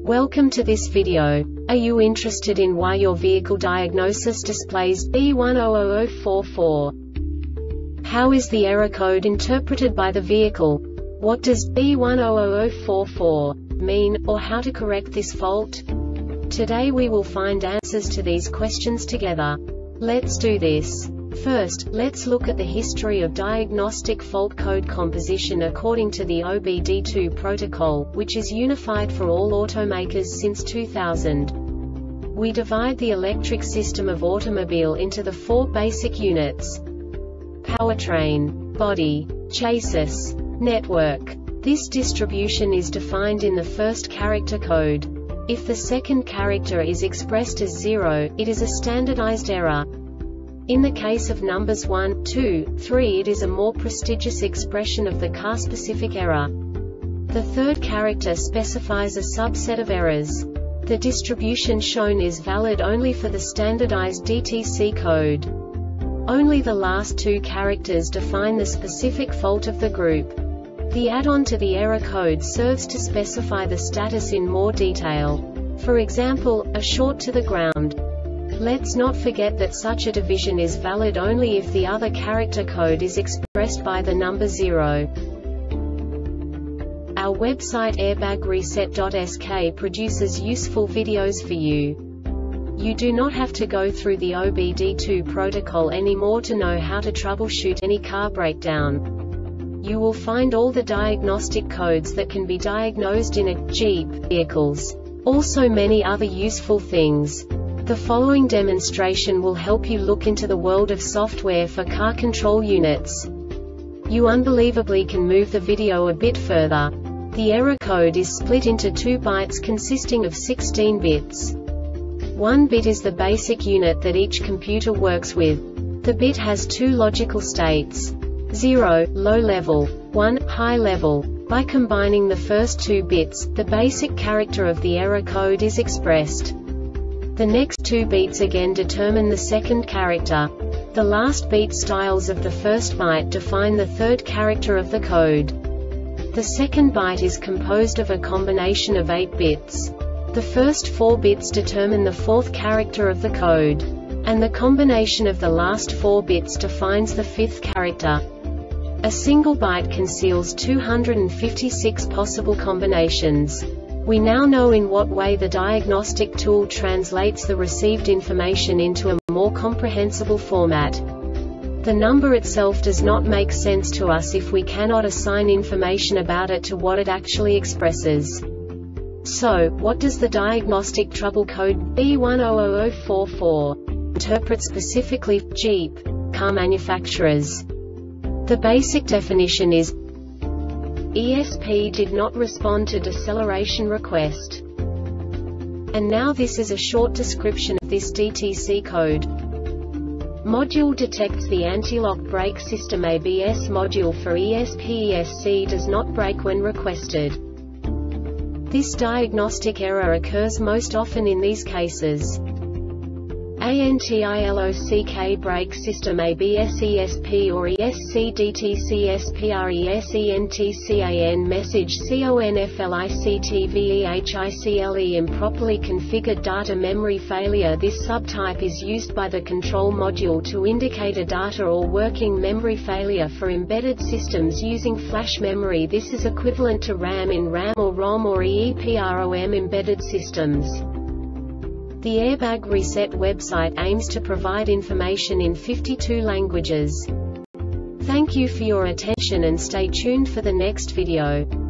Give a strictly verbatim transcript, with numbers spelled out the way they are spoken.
Welcome to this video. Are you interested in why your vehicle diagnosis displays B one zero zero zero four four? How is the error code interpreted by the vehicle? What does B one zero zero zero four four mean, or how to correct this fault? Today we will find answers to these questions together. Let's do this. First, let's look at the history of diagnostic fault code composition according to the O B D two protocol, which is unified for all automakers since two thousand. We divide the electric system of automobile into the four basic units: powertrain, body, chassis, network. This distribution is defined in the first character code. If the second character is expressed as zero, it is a standardized error. In the case of numbers one, two, three, it is a more prestigious expression of the car-specific error. The third character specifies a subset of errors. The distribution shown is valid only for the standardized D T C code. Only the last two characters define the specific fault of the group. The add-on to the error code serves to specify the status in more detail. For example, a short to the ground. Let's not forget that such a division is valid only if the other character code is expressed by the number zero. Our website airbag reset dot S K produces useful videos for you. You do not have to go through the O B D two protocol anymore to know how to troubleshoot any car breakdown. You will find all the diagnostic codes that can be diagnosed in a Jeep vehicles. Also many other useful things. The following demonstration will help you look into the world of software for car control units. You unbelievably can move the video a bit further. The error code is split into two bytes consisting of sixteen bits. One bit is the basic unit that each computer works with. The bit has two logical states: zero, low level, one, high level. By combining the first two bits, the basic character of the error code is expressed. The next two beats again determine the second character. The last beat styles of the first byte define the third character of the code. The second byte is composed of a combination of eight bits. The first four bits determine the fourth character of the code. And the combination of the last four bits defines the fifth character. A single byte conceals two hundred fifty-six possible combinations. We now know in what way the diagnostic tool translates the received information into a more comprehensible format. The number itself does not make sense to us if we cannot assign information about it to what it actually expresses. So, what does the diagnostic trouble code B one zero zero zero four four interpret specifically for Jeep car manufacturers? The basic definition is E S P did not respond to deceleration request. And now this is a short description of this D T C code. Module detects the anti-lock brake system A B S module for E S P. E S C does not brake when requested. This diagnostic error occurs most often in these cases: anti-lock brake system A B S E S P or E S C D T C S P R E S E N T C A N message conflictvehicle improperly configured data memory failure. This subtype is used by the control module to indicate a data or working memory failure for embedded systems using flash memory. This is equivalent to RAM in RAM or ROM or EEPROM embedded systems. The Airbag Reset website aims to provide information in fifty-two languages. Thank you for your attention and stay tuned for the next video.